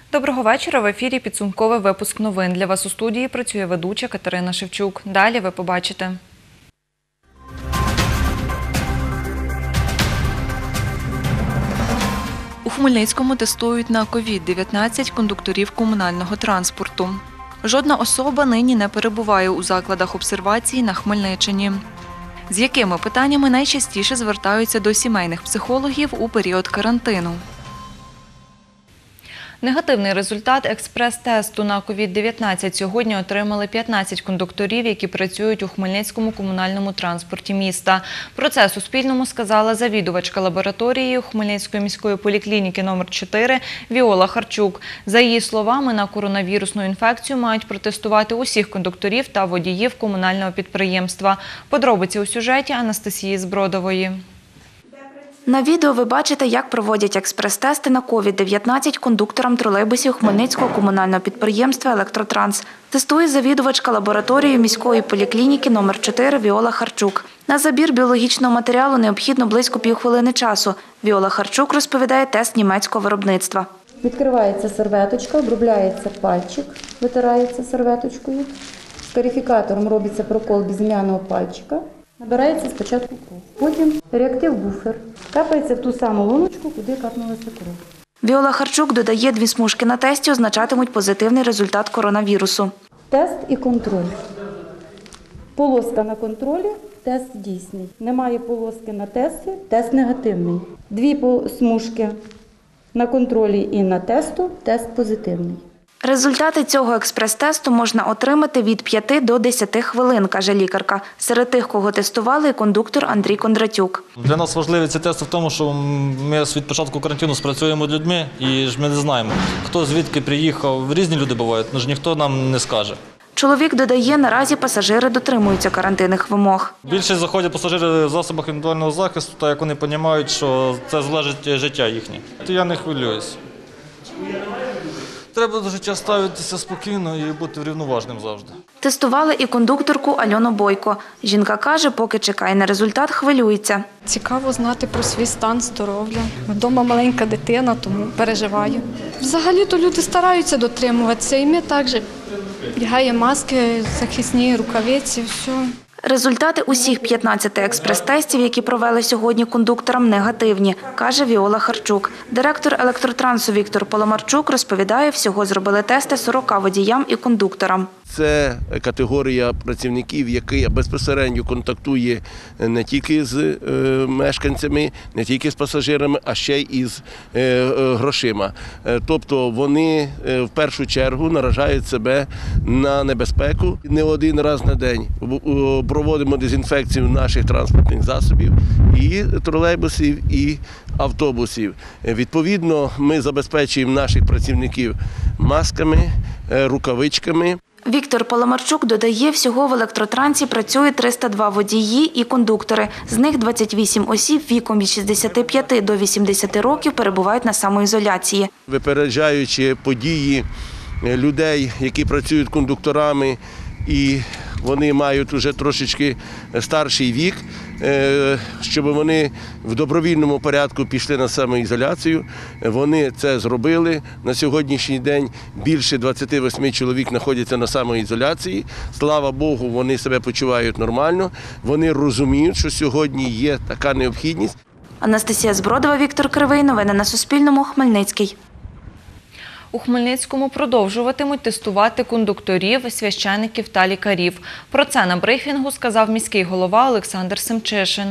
Доброго вечора. В ефірі підсумковий випуск новин. Для вас у студії працює ведуча Катерина Шевчук. Далі ви побачите. У Хмельницькому тестують на COVID-19 кондукторів комунального транспорту. Жодна особа нині не перебуває у закладах обсервації на Хмельниччині. З якими питаннями найчастіше звертаються до сімейних психологів у період карантину? Негативний результат експрес-тесту на COVID-19 сьогодні отримали 15 кондукторів, які працюють у Хмельницькому комунальному транспорті міста. Про це Суспільному сказала завідувачка лабораторії Хмельницької міської поліклініки номер 4 Віола Харчук. За її словами, на коронавірусну інфекцію мають протестувати усіх кондукторів та водіїв комунального підприємства. Подробиці у сюжеті Анастасії Збродової. На відео ви бачите, як проводять експрес-тести на COVID-19 кондукторам тролейбусів Хмельницького комунального підприємства «Електротранс». Тестує завідувачка лабораторії міської поліклініки номер 4 Віола Харчук. На забір біологічного матеріалу необхідно близько півхвилини часу. Віола Харчук розповідає тест німецького виробництва. Відкривається серветочка, обробляється пальчик, витирається серветочкою. Скарифікатором робиться прокол безім'яного пальчика. Набирається спочатку кров, потім реактив-буфер. Капається в ту саму луночку, куди капнулася кров. Віола Харчук додає, 2 смужки на тесті означатимуть позитивний результат коронавірусу. Тест і контроль. Полоска на контролі, тест дійсний. Немає полоски на тесті, тест негативний. 2 смужки на контролі і на тесту, тест позитивний. Результати цього експрес-тесту можна отримати від 5 до 10 хвилин, каже лікарка. Серед тих, кого тестували, кондуктор Андрій Кондратюк. Для нас важливі ці тести в тому, що ми від початку карантину спрацюємо з людьми і ми не знаємо, хто звідки приїхав. Різні люди бувають, але ж ніхто нам не скаже. Чоловік додає, наразі пасажири дотримуються карантинних вимог. Більшість заходять пасажири в засобах індивідуального захисту, так як вони розуміють, що це залежить від життя їхнє. Я не хвилююсь. Треба до життя ставитися спокійно і бути врівноважним завжди. Тестували і кондукторку Альону Бойко. Жінка каже, поки чекає на результат, хвилюється. Цікаво знати про свій стан здоров'я. Вдома маленька дитина, тому переживаю. Взагалі-то люди стараються дотримуватися, і ми також вдягаємо маски, захисні рукавиці, все. Результати усіх 15 експрес-тестів, які провели сьогодні кондукторам, негативні, каже Віола Харчук. Директор «Електротрансу» Віктор Поломарчук розповідає, всього зробили тести 40 водіям і кондукторам. Це категорія працівників, яка безпосередньо контактує не тільки з мешканцями, не тільки з пасажирами, а ще й із грошима. Тобто вони в першу чергу наражають себе на небезпеку. Не один раз на день проводимо дезінфекцію наших транспортних засобів, і тролейбусів, і автобусів. Відповідно, ми забезпечуємо наших працівників масками, рукавичками. Віктор Поломарчук додає, всього в «Електротрансі» працює 302 водії і кондуктори. З них 28 осіб віком від 65 до 80 років перебувають на самоізоляції. Випереджаючи події людей, які працюють кондукторами, і вони мають вже трошечки старший вік, щоб вони в добровільному порядку пішли на самоізоляцію. Вони це зробили. На сьогоднішній день більше 28 чоловік знаходяться на самоізоляції. Слава Богу, вони себе почувають нормально. Вони розуміють, що сьогодні є така необхідність. Анастасія Збродова, Віктор Кривий. Новини на Суспільному. Хмельницький. У Хмельницькому продовжуватимуть тестувати кондукторів, священиків та лікарів. Про це на брифінгу сказав міський голова Олександр Семчишин.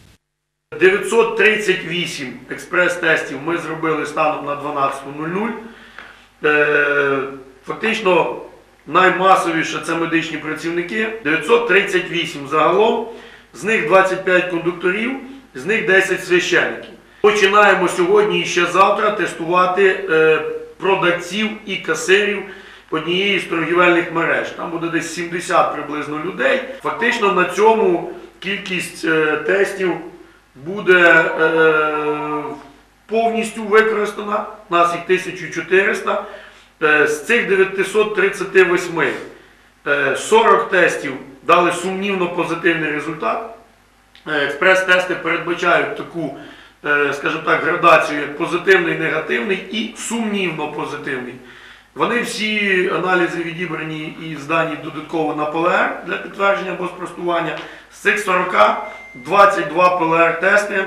938 експрес-тестів ми зробили станом на 12:00. Фактично наймасовіше – це медичні працівники. 938 загалом, з них 25 кондукторів, з них 10 священиків. Починаємо сьогодні і ще завтра тестувати продавців і касирів однієї з торгівельних мереж. Там буде десь 70 приблизно людей. Фактично на цьому кількість тестів буде повністю використана. У нас їх 1400. З цих 938 40 тестів дали сумнівно позитивний результат. Експрес-тести передбачають таку скажімо так, градацію як позитивний, негативний і сумнівно позитивний. Вони всі аналізи відібрані і здані додатково на ПЛР для підтвердження або спростування. З цих 40 22 ПЛР-тести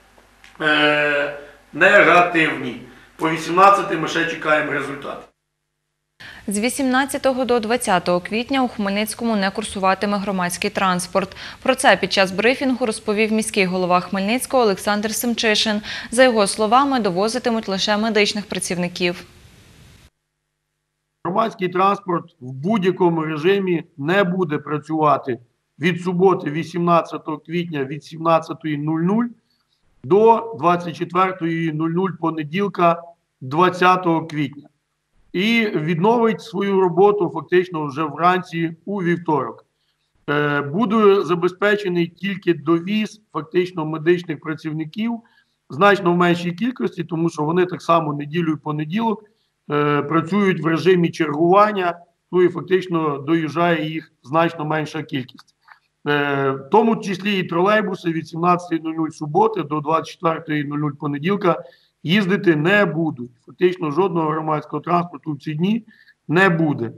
негативні. По 18 ми ще чекаємо результат. З 18 до 20 квітня у Хмельницькому не курсуватиме громадський транспорт. Про це під час брифінгу розповів міський голова Хмельницького Олександр Семчишин. За його словами, довозитимуть лише медичних працівників. Громадський транспорт в будь-якому режимі не буде працювати від суботи 18 квітня від 17:00 до 24:00 понеділка 20 квітня. І відновить свою роботу фактично вже вранці у вівторок. Буде забезпечений тільки довіз фактично медичних працівників значно в меншій кількості, тому що вони так само неділю і понеділок працюють в режимі чергування, ну і фактично доїжджає їх значно менша кількість. В тому числі і тролейбуси від 17:00 суботи до 24:00 понеділка їздити не будуть. Фактично жодного громадського транспорту в ці дні не буде.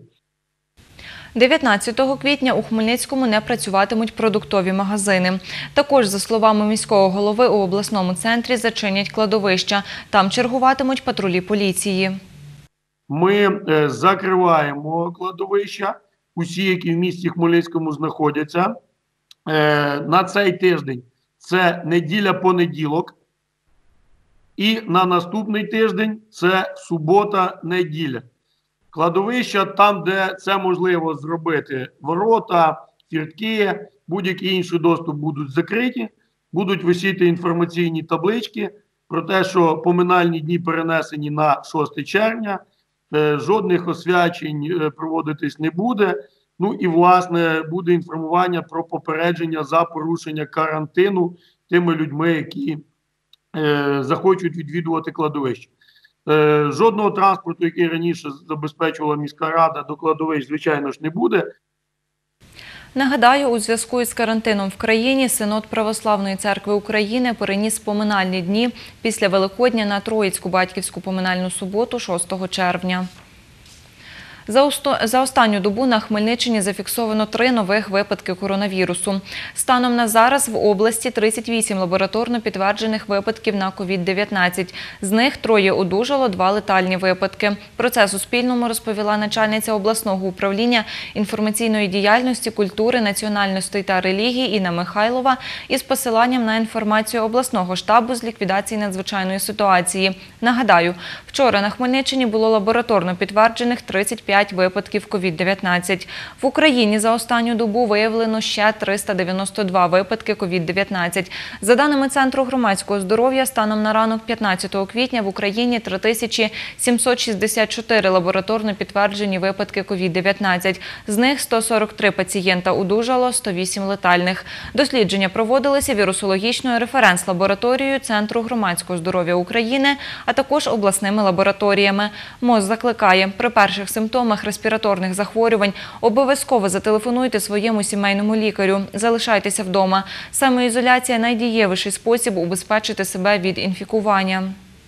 19 квітня у Хмельницькому не працюватимуть продуктові магазини. Також, за словами міського голови, у обласному центрі зачинять кладовища. Там чергуватимуть патрулі поліції. Ми закриваємо кладовища, усі, які в місті Хмельницькому знаходяться. На цей тиждень це неділя-понеділок. І на наступний тиждень це субота-неділя. Кладовища там, де це можливо зробити, ворота, фіртки, будь-який інший доступ будуть закриті, будуть висіти інформаційні таблички про те, що поминальні дні перенесені на 6 червня, жодних освячень проводитись не буде. Ну і, власне, буде інформування про попередження за порушення карантину тими людьми, які захочуть відвідувати кладовище. Жодного транспорту, який раніше забезпечувала міська рада, до кладовищ, звичайно ж, не буде. Нагадаю, у зв'язку із карантином в країні Синод Православної Церкви України переніс поминальні дні після Великодня на Троїцьку батьківську поминальну суботу 6 червня. За останню добу на Хмельниччині зафіксовано 3 нових випадки коронавірусу. Станом на зараз в області 38 лабораторно підтверджених випадків на COVID-19. З них 3 одужало, 2 летальні випадки. Про це Суспільному розповіла начальниця обласного управління інформаційної діяльності, культури, національностей та релігії Інна Михайлова із посиланням на інформацію обласного штабу з ліквідації надзвичайної ситуації. Нагадаю, вчора на Хмельниччині було лабораторно підтверджених 35 випадків COVID-19. В Україні за останню добу виявлено ще 392 випадки COVID-19. За даними Центру громадського здоров'я, станом на ранок 15 квітня в Україні 3764 лабораторно підтверджені випадки COVID-19. З них 143 пацієнта одужало, 108 летальних. Дослідження проводилися вірусологічною референс-лабораторією Центру громадського здоров'я України, а також обласними лабораторіями. МОЗ закликає, при перших симптомах респіраторних захворювань обов'язково зателефонуйте своєму сімейному лікарю. Залишайтеся вдома. Самоізоляція – найдієвіший спосіб убезпечити себе від інфікування.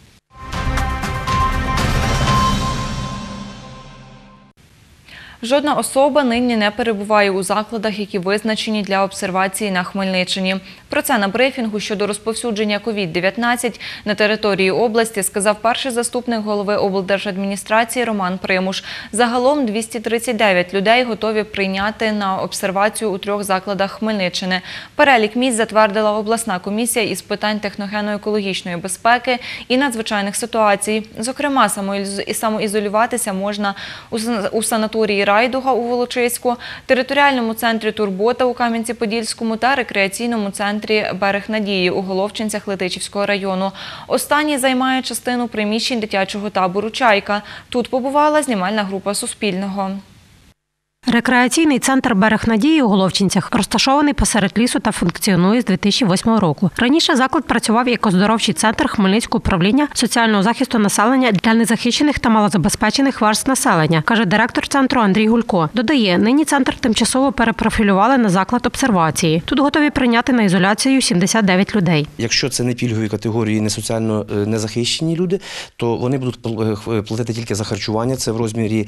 Жодна особа нині не перебуває у закладах, які визначені для обсервації на Хмельниччині. Про це на брифінгу щодо розповсюдження COVID-19 на території області сказав перший заступник голови облдержадміністрації Роман Примуш. Загалом 239 людей готові прийняти на обсервацію у 3 закладах Хмельниччини. Перелік місць затвердила обласна комісія із питань техногенно-екологічної безпеки і надзвичайних ситуацій. Зокрема, самоізолюватися можна у санаторії Райдуга у Волочиську, територіальному центрі «Турбота» у Кам'янці-Подільському та рекреаційному центрі «Берег Надії» у Головчинцях Летичівського району. Останній займає частину приміщень дитячого табору «Чайка». Тут побувала знімальна група Суспільного. Рекреаційний центр «Берег Надії» у Головчинцях розташований посеред лісу та функціонує з 2008 року. Раніше заклад працював як оздоровчий центр Хмельницького управління соціального захисту населення для незахищених та малозабезпечених верств населення, каже директор центру Андрій Гулько. Додає, нині центр тимчасово перепрофілювали на заклад обсервації. Тут готові прийняти на ізоляцію 79 людей. Якщо це не пільгові категорії, не соціально незахищені люди, то вони будуть платити тільки за харчування. Це в розмірі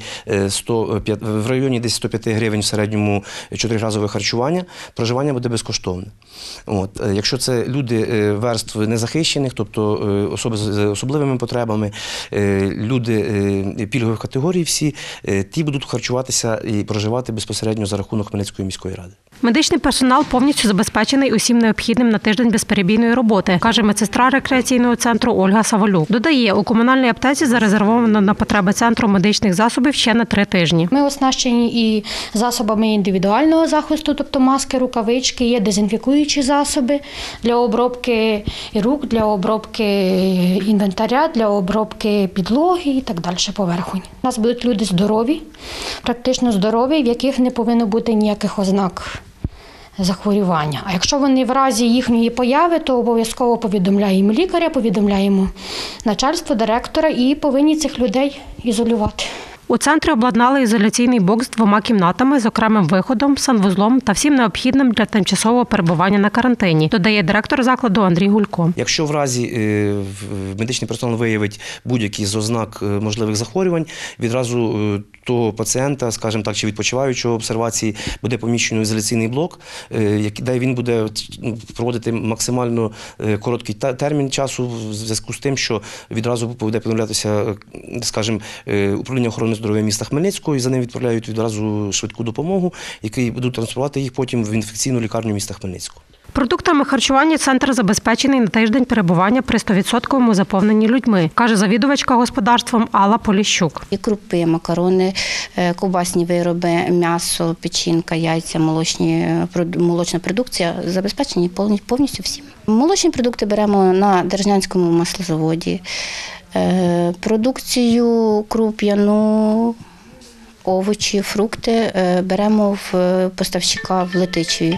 в районі десь 105 гривень в середньому 4-разове харчування. Проживання буде безкоштовне. Якщо це люди верств незахищених, тобто особи з особливими потребами, люди пільгових категорій всі, ті будуть харчуватися і проживати безпосередньо за рахунок Хмельницької міської ради. Медичний персонал повністю забезпечений усім необхідним на тиждень безперебійної роботи, каже медсестра рекреаційного центру Ольга Саволюк. Додає, у комунальній аптеці зарезервовано на потреби центру медичних засобів ще на 3 тижні. Ми оснащені і засобами індивідуального захисту, тобто маски, рукавички, є дезінфікуючі засоби для обробки рук, для обробки інвентаря, для обробки підлоги і так далі поверхонь. У нас будуть люди здорові, практично здорові, в яких не повинно бути ніяких ознак захворювання. А якщо вони в разі їхньої появи, то обов'язково повідомляємо лікаря, повідомляємо начальство, директора і повинні цих людей ізолювати. У центрі обладнали ізоляційний бокс з 2 кімнатами з окремим виходом, санвузлом та всім необхідним для тимчасового перебування на карантині, додає директор закладу Андрій Гулько. Якщо в разі медичний персонал виявить будь-які з ознак можливих захворювань, відразу того пацієнта, скажімо так, чи відпочиваючого обсервації, буде поміщено в ізоляційний блок, де він буде проводити максимально короткий термін часу в зв'язку з тим, що відразу буде повідомлятися, скажімо, управління охорони здоров'я міста Хмельницького, і за ним відправляють відразу швидку допомогу, які будуть транспортувати їх потім в інфекційну лікарню міста Хмельницького. Продуктами харчування центр забезпечений на тиждень перебування при 100% заповненні людьми, каже завідувачка господарством Алла Поліщук. І крупи, макарони, ковбасні вироби, м'ясо, печінка, яйця, молочна продукція забезпечені повністю всім. Молочні продукти беремо на Держнянському маслозаводі, продукцію круп'яну, овочі, фрукти беремо в поставщика в Летичеві.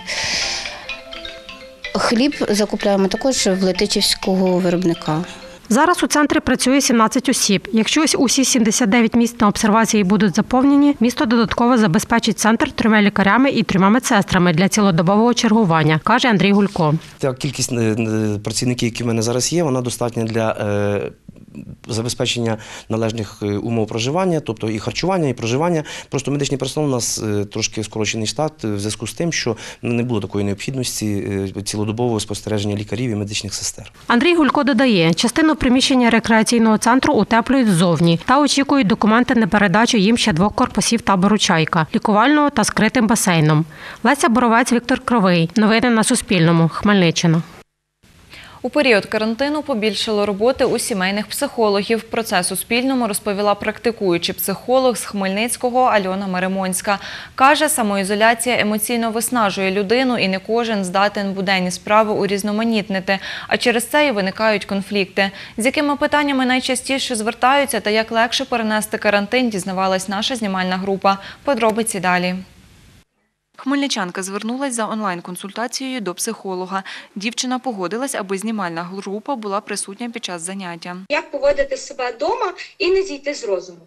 Хліб закупляємо також в летичівського виробника. Зараз у центрі працює 17 осіб. Якщо усі 79 місць на обсервації будуть заповнені, місто додатково забезпечить центр 3 лікарями і 3 медсестрами для цілодобового чергування, каже Андрій Гулько. Та кількість працівників, які в мене зараз є, вона достатня для забезпечення належних умов проживання, тобто і харчування, і проживання. Просто медичний персонал у нас трошки скорочений штат в зв'язку з тим, що не було такої необхідності цілодобового спостереження лікарів і медичних сестер. Андрій Гулько додає, частину приміщення рекреаційного центру утеплюють ззовні та очікують документи на передачу їм ще 2 корпусів табору «Чайка» – лікувального та скритим басейном. Леся Боровець, Віктор Кривий. Новини на Суспільному. Хмельниччина. У період карантину побільшало роботи у сімейних психологів. Про це Суспільному розповіла практикуючий психолог з Хмельницького Альона Маримонська. Каже, самоізоляція емоційно виснажує людину і не кожен здатен буденні справи урізноманітнити, а через це і виникають конфлікти. З якими питаннями найчастіше звертаються та як легше перенести карантин, дізнавалась наша знімальна група. Подробиці далі. Хмельничанка звернулась за онлайн-консультацією до психолога. Дівчина погодилась, аби знімальна група була присутня під час заняття. Як поводити себе вдома і не зійти з розуму?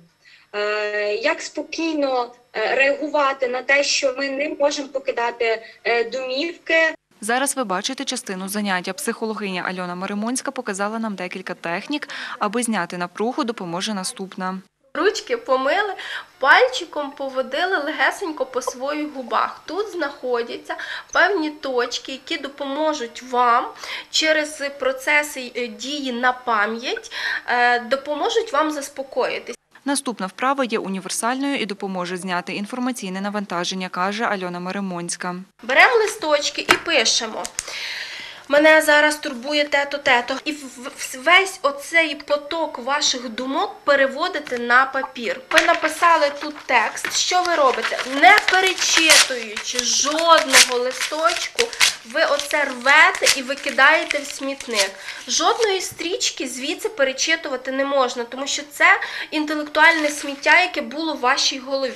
Як спокійно реагувати на те, що ми не можемо покидати домівки? Зараз ви бачите частину заняття. Психологиня Альона Маримонська показала нам декілька технік. Аби зняти напругу, допоможе наступна. Ручки помили, пальчиком поводили легесенько по своїх губах. Тут знаходяться певні точки, які допоможуть вам через процеси дії на пам'ять, допоможуть вам заспокоїтись. Наступна вправа є універсальною і допоможе зняти інформаційне навантаження, каже Альона Маримонська. Беремо листочки і пишемо. Мене зараз турбує те-то. І весь оцей поток ваших думок переводите на папір. Ви написали тут текст. Що ви робите? Не перечитуючи жодного листочку, ви оце рвете і викидаєте в смітник. Жодної стрічки звідси перечитувати не можна, тому що це інтелектуальне сміття, яке було в вашій голові.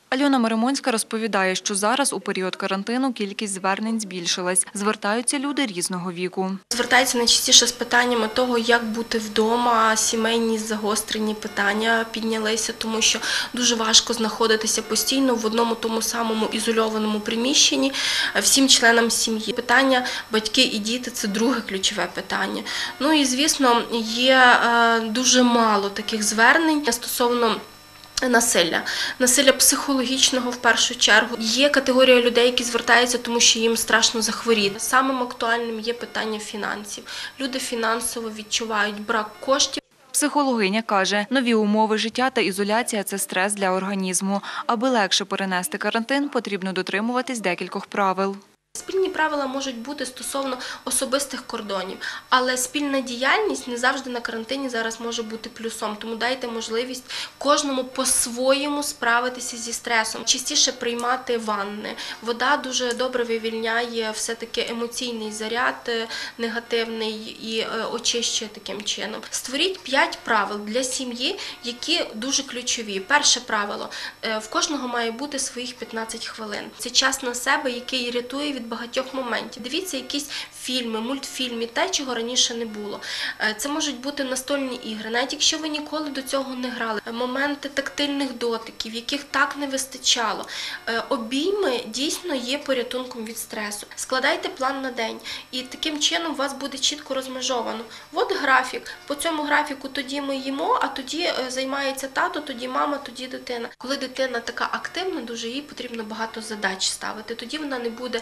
Альона Меремонська розповідає, що зараз у період карантину кількість звернень збільшилась. Звертаються люди різного віку. Звертаються найчастіше з питаннями того, як бути вдома, сімейні загострені питання піднялися, тому що дуже важко знаходитися постійно в одному тому самому ізольованому приміщенні всім членам сім'ї. Питання батьки і діти – це друге ключове питання. Ну і, звісно, є дуже мало таких звернень стосовно насилля психологічного в першу чергу. Є категорія людей, які звертаються, тому що їм страшно захворіти. Самим актуальним є питання фінансів. Люди фінансово відчувають брак коштів. Психологиня каже, нові умови життя та ізоляція – це стрес для організму. Аби легше перенести карантин, потрібно дотримуватись декількох правил. Спільні правила можуть бути стосовно особистих кордонів, але спільна діяльність не завжди на карантині зараз може бути плюсом, тому дайте можливість кожному по-своєму справитися зі стресом. Частіше приймати ванни. Вода дуже добре вивільняє все-таки емоційний заряд негативний і очищує таким чином. Створіть 5 правил для сім'ї, які дуже ключові. Перше правило – в кожного має бути своїх 15 хвилин. Це час на себе, який рятує від багатьох моментів. Дивіться якісь фільми, мультфільми, те, чого раніше не було. Це можуть бути настольні ігри, навіть якщо ви ніколи до цього не грали. Моменти тактильних дотиків, яких так не вистачало. Обійми дійсно є порятунком від стресу. Складайте план на день і таким чином у вас буде чітко розмежовано. От графік. По цьому графіку тоді ми їмо, а тоді займається тато, тоді мама, тоді дитина. Коли дитина така активна, дуже їй потрібно багато задач ставити. Тоді вона не буде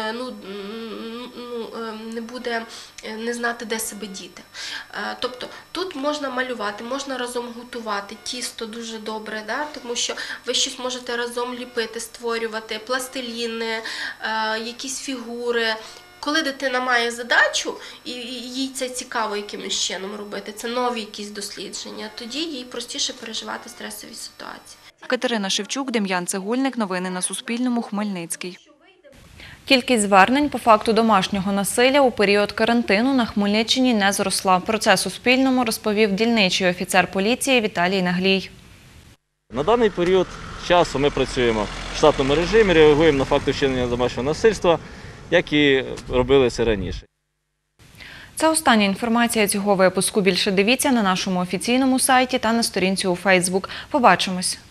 не знати, де себе діти. Тобто тут можна малювати, можна разом готувати, тісто дуже добре, тому що ви щось можете разом ліпити, створювати, пластиліни, якісь фігури. Коли дитина має задачу, і їй це цікаво якимось чином робити, це нові якісь дослідження, тоді їй простіше переживати стресові ситуації. Катерина Шевчук, Дем'ян Цегольник. Новини на Суспільному. Хмельницький. Кількість звернень по факту домашнього насилля у період карантину на Хмельниччині не зросла. Про це Суспільному розповів дільничий офіцер поліції Віталій Наглій. На даний період часу ми працюємо в штатному режимі, реагуємо на факти вчинення домашнього насильства, як і робили це раніше. Це остання інформація цього випуску. Більше дивіться на нашому офіційному сайті та на сторінці у Фейсбук. Побачимось!